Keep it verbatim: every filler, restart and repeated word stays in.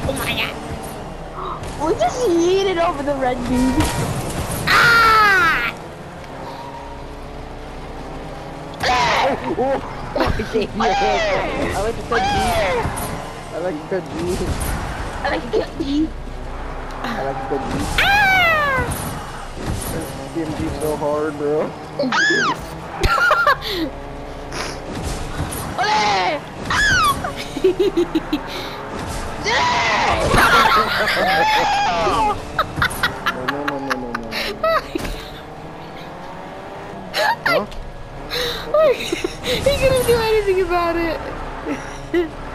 Oh my god. We just yeeted over the red dude. Ah! Oh, I gave you a hit. I like to cut G. I like to cut G. I like to get me. I like to cut G. Ah! D M G so hard, bro. Olé! No, no, no, no, no, no. Huh? He couldn't do anything about it.